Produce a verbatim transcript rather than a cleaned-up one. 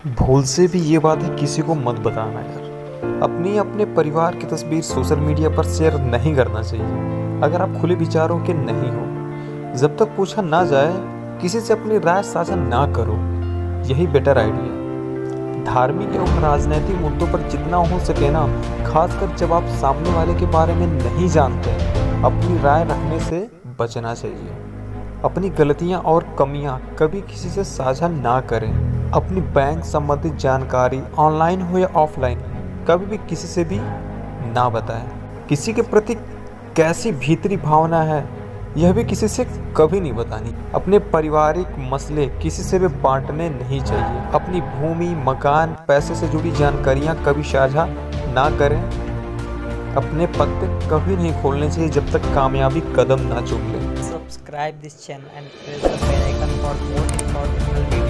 भूल से भी ये बातें किसी को मत बताना यार। अपनी अपने परिवार की तस्वीर सोशल मीडिया पर शेयर नहीं करना चाहिए अगर आप खुले विचारों के नहीं हो। जब तक पूछा ना जाए किसी से अपनी राय साझा ना करो, यही बेटर आइडिया। धार्मिक एवं राजनीतिक मुद्दों पर जितना हो सके ना, खासकर जब आप सामने वाले के बारे में नहीं जानते, अपनी राय रखने से बचना चाहिए। अपनी गलतियां और कमियां कभी किसी से साझा ना करें। अपनी बैंक संबंधित जानकारी ऑनलाइन हो या ऑफलाइन कभी भी किसी से भी ना बताएं। किसी के प्रति कैसी भीतरी भावना है यह भी किसी से कभी नहीं बतानी। अपने पारिवारिक मसले किसी से भी बांटने नहीं चाहिए। अपनी भूमि, मकान, पैसे से जुड़ी जानकारियां कभी साझा ना करें। अपने पत्ते कभी नहीं खोलने चाहिए जब तक कामयाबी कदम ना चूम ले। Subscribe this channel and press the bell icon for more informational videos.